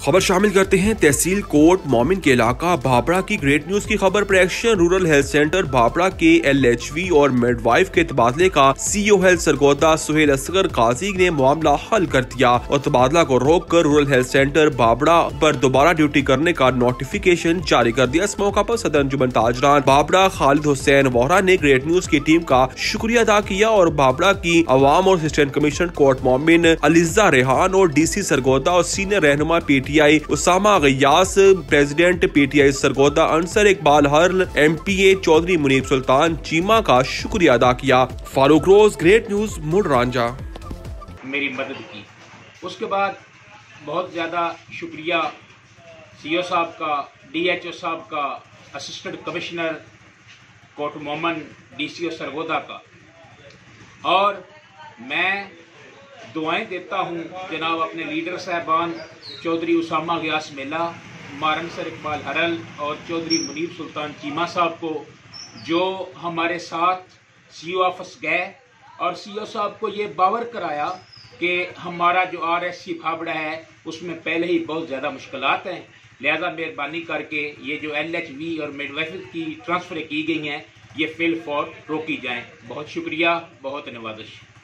खबर शामिल करते हैं तहसील कोट मोमिन के इलाका भाबड़ा की ग्रेट न्यूज की खबर पर action. Rural health centre Bhabra के LHV और मिडवाइफ के तबादले का CEO हेल्थ सरगोदा सुहेल असगर काजी ने मामला हल कर दिया और तबादला को रोककर रूरल हेल्थ सेंटर भाबड़ा पर दोबारा ड्यूटी करने का नोटिफिकेशन जारी कर दिया। इस मौका पर सदर अंजुमन ताजरान भाबड़ा खालिद हुसैन वोहरा ने ग्रेट न्यूज की टीम का शुक्रिया अदा किया और भाबड़ा की अवाम और असिस्टेंट कमिश्नर कोट मोमिन अलीजा रेहान और DC सरगोदा और सीनियर रहनुमा PTI Usama Ghayas, president PTI Sargodha Ansar Iqbal Haral, MPA Chaudhry Munib Sultan Cheema का शुक्रिया अदा किया। फारूक रोज, ग्रेट न्यूज, मुड़ रांझा। मेरी मदद की, उसके बाद बहुत ज़्यादा शुक्रिया CO साहब का, DHO साहब का, assistant commissioner Kot Momin, DCO Sargodha का। और मैं दुआएं देता हूँ जनाब अपने लीडर साहबान चौधरी उसामा गयास मेला, मारनसर इकबाल हरल और चौधरी मुनीब सुल्तान चीमा साहब को, जो हमारे साथ CO ऑफिस गए और CO साहब को ये बावर कराया कि हमारा जो RSC भाबड़ा है उसमें पहले ही बहुत ज़्यादा मुश्किलात हैं, लिहाजा मेहरबानी करके ये जो LHV और मिडवाइफ की ट्रांसफ़र की गई हैं ये फिल फॉर रोकी जाएँ। बहुत शुक्रिया, बहुत नवाजिश।